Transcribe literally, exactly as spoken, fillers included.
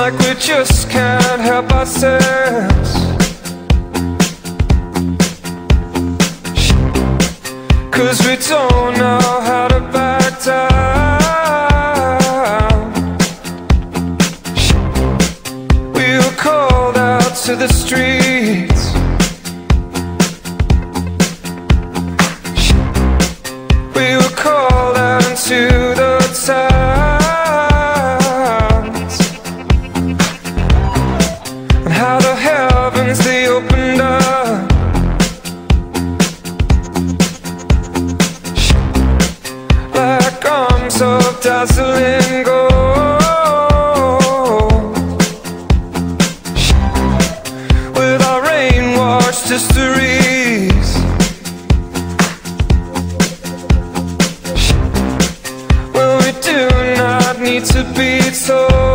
like we just can't help ourselves. Cause we don't know how to back down. We were called out to the streets. We were called out into the towns, and how the heavens they opened up. Like arms of dazzling gold, with our rain-washed histories. Well, we do not need to be told.